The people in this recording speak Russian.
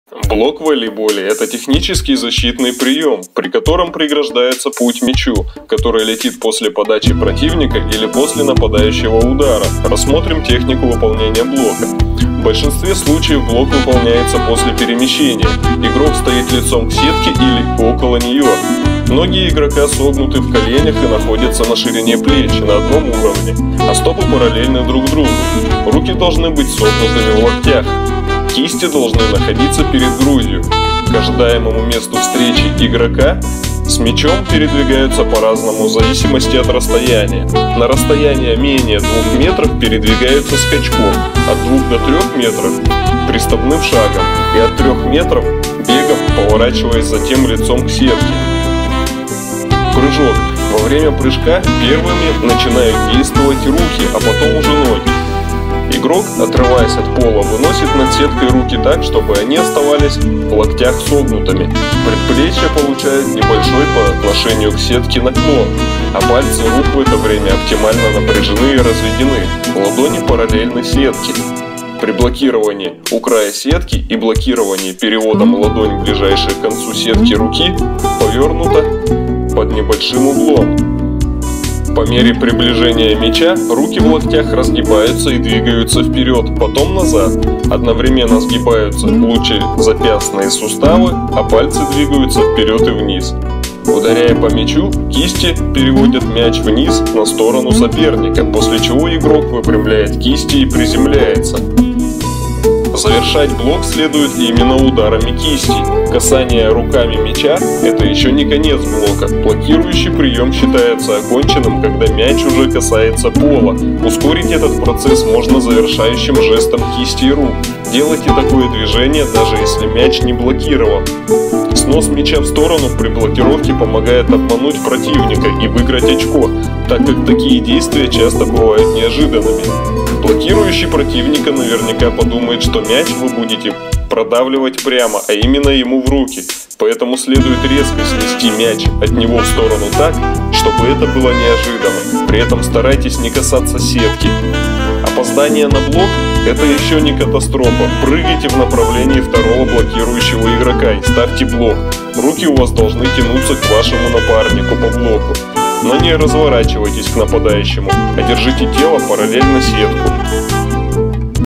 Блок в волейболе – это технический защитный прием, при котором преграждается путь мячу, который летит после подачи противника или после нападающего удара. Рассмотрим технику выполнения блока. В большинстве случаев блок выполняется после перемещения. Игрок стоит лицом к сетке или около нее. Ноги игрока согнуты в коленях и находятся на ширине плеч на одном уровне, а стопы параллельны друг другу. Руки должны быть согнутыми в локтях. Кисти должны находиться перед грудью. К ожидаемому месту встречи игрока с мячом передвигаются по-разному в зависимости от расстояния. На расстояние менее 2 метров передвигаются скачком, от 2 до 3 метров приставным шагом и от 3 метров бегом, поворачиваясь затем лицом к сетке. Прыжок. Во время прыжка первыми начинают действовать руки, а потом уже ноги. Игрок, отрываясь от пола, выносит над сеткой руки так, чтобы они оставались в локтях согнутыми. Предплечья получают небольшой по отношению к сетке наклон, а пальцы рук в это время оптимально напряжены и разведены. Ладони параллельны сетке. При блокировании у края сетки и блокировании переводом ладонь ближайшей к концу сетки руки повернута под небольшим углом. По мере приближения мяча руки в локтях разгибаются и двигаются вперед, потом назад. Одновременно сгибаются лучезапястные суставы, а пальцы двигаются вперед и вниз. Ударяя по мячу, кисти переводят мяч вниз на сторону соперника, после чего игрок выпрямляет кисти и приземляется. Завершать блок следует именно ударами кистей. Касание руками мяча – это еще не конец блока. Блокирующий прием считается оконченным, когда мяч уже касается пола. Ускорить этот процесс можно завершающим жестом кисти и рук. Делайте такое движение, даже если мяч не блокирован. Снос мяча в сторону при блокировке помогает обмануть противника и выиграть очко, так как такие действия часто бывают неожиданными. Блокирующий противника наверняка подумает, что мяч вы будете продавливать прямо, а именно ему в руки. Поэтому следует резко снести мяч от него в сторону так, чтобы это было неожиданно. При этом старайтесь не касаться сетки. Опоздание на блок – это еще не катастрофа. Прыгайте в направлении второго блокирующего игрока и ставьте блок. Руки у вас должны тянуться к вашему напарнику по блоку. Но не разворачивайтесь к нападающему, а держите тело параллельно сетку.